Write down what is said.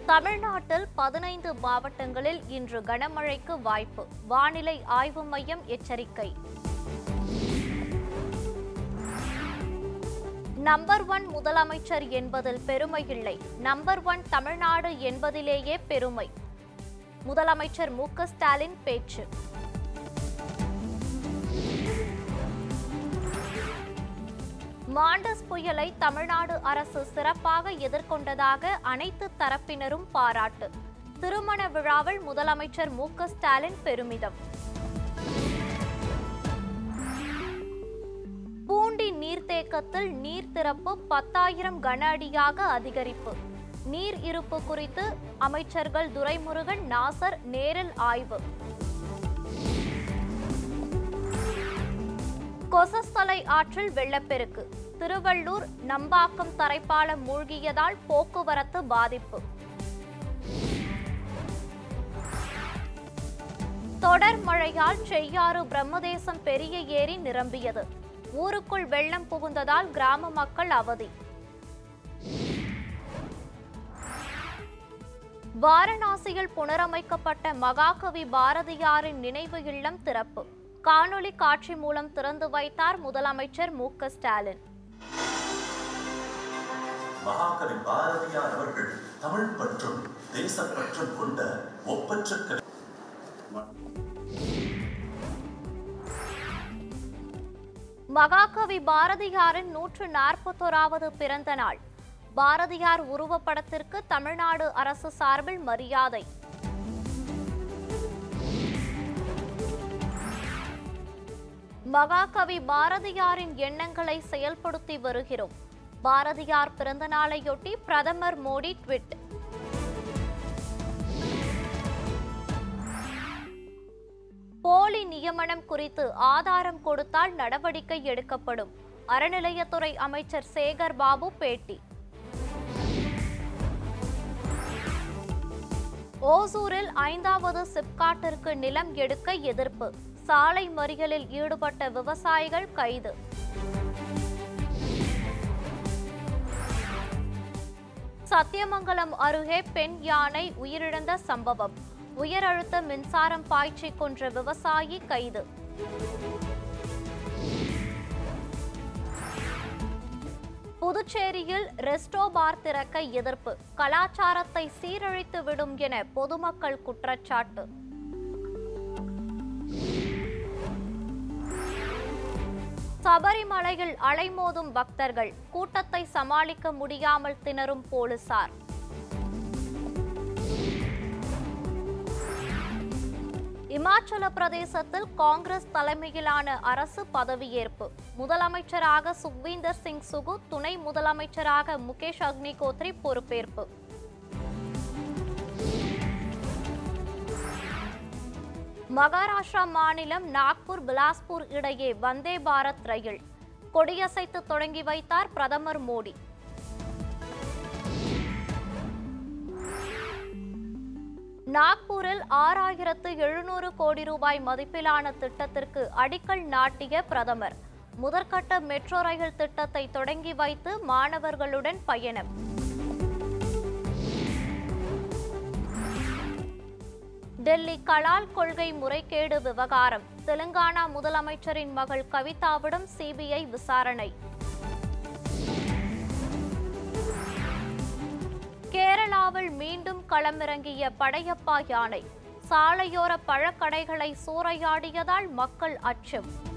தமிழ்நாட்டில் 15 மாவட்டங்களில் இன்று கனமழைக்கு வாய்ப்பு. வானிலை ஆய்வு மையம் எச்சரிக்கை. நம்பர் 1 முதலமைச்சர் என்பதில் பெருமை இல்லை. நம்பர் 1 தமிழ்நாடு என்பதிலேயே பெருமை. முதலமைச்சர் மு.க. ஸ்டாலின் பேச்சு. மாண்டஸ் புயலை தமிழ்நாடு அரசு சிறப்பாக எதிர்கொண்டதாக அனைத்து தரப்பினரும் பாராட்டு. திருமண விழாவில் முதலமைச்சர் மு.க. ஸ்டாலின் பெருமிதம். பூண்டி நீர்த்தேக்கத்தில் நீர் திறப்பு 10,000 கன அடியாக அதிகரிப்பு. நீர் இருப்பு குறித்து அமைச்சர்கள் துரைமுருகன், நாசர் நேரில் ஆய்வு. கொசஸ்தலை ஆற்றில் வெள்ளப்பெருக்கு. திருவள்ளூர் நம்பாக்கம் தரைப்பாலம் மூழ்கியதால் போக்குவரத்து பாதிப்பு. தொடர் மழையால் செய்யாறு பிரம்மதேசம் பெரிய ஏரி நிரம்பியது. ஊருக்குள் வெள்ளம் புகுந்ததால் கிராம மக்கள் அவதி. வாரணாசியில் புனரமைக்கப்பட்ட மகாகவி பாரதியாரின் நினைவு இல்லம் திறப்பு. காணொலி காட்சி மூலம் திறந்து வைத்தார் முதலமைச்சர் மு.க. ஸ்டாலின். மகாகவி பாரதியார் அவர்கள் தமிழ் பற்றும் தேசப்பற்றும் கொண்ட ஒப்பற்ற மகாகவி பாரதியாரின் 141வது பிறந்த நாள். பாரதியார் உருவப்படத்திற்கு தமிழ்நாடு அரசு சார்பில் மரியாதை. மகாகவி பாரதியாரின் எண்ணங்களை செயல்படுத்தி வருகிறோம். பாரதியார் பிறந்த நாளையொட்டி பிரதமர் மோடி ட்வீட். போலி நியமனம் குறித்து ஆதாரம் கொடுத்தால் நடவடிக்கை எடுக்கப்படும். அறநிலையத்துறை அமைச்சர் சேகர் பாபு பேட்டி. ஓசூரில் 5வது சிப்காட்டிற்கு நிலம் எடுக்க எதிர்ப்பு. சாலை மறியலில் ஈடுபட்ட விவசாயிகள் கைது. சத்தியமங்கலம் அருகே பெண் யானை உயிரிழந்த சம்பவம். உயர் அழுத்த மின்சாரம் பாய்ச்சி கொன்ற விவசாயி கைது. புதுச்சேரியில் ரெஸ்டோ பார் திறக்க எதிர்ப்பு. கலாச்சாரத்தை சீரழித்து விடும் என பொதுமக்கள் குற்றச்சாட்டு. சபரிமலையில் அலைமோதும் பக்தர்கள். கூட்டத்தை சமாளிக்க முடியாமல் திணறும் போலீசார். இமாச்சல பிரதேசத்தில் காங்கிரஸ் தலைமையிலான அரசு பதவியேற்பு. முதலமைச்சராக சுக்வீந்தர் சிங் சுகு, துணை முதலமைச்சராக முகேஷ் அக்னிஹோத்ரி பொறுப்பேற்பு. மகாராஷ்டிரா மாநிலம் நாக்பூர் பிலாஸ்பூர் இடையே வந்தே பாரத் ரயில் கொடியசைத்து தொடங்கி வைத்தார் பிரதமர் மோடி. நாக்பூரில் 6,700 கோடி ரூபாய் மதிப்பிலான திட்டத்திற்கு அடிக்கல் நாட்டிய பிரதமர். முதற்கட்ட மெட்ரோ ரயில் திட்டத்தை தொடங்கி வைத்து மாணவர்களுடன் பயணம். டெல்லி கலால் கொள்கை முறைகேடு விவகாரம். தெலுங்கானா முதலமைச்சரின் மகள் கவிதாவிடம் சிபிஐ விசாரணை. கேரளாவில் மீண்டும் களமிறங்கிய படையப்பா யானை. சாலையோர பழக்கடைகளை சூறையாடியதால் மக்கள் அச்சம்.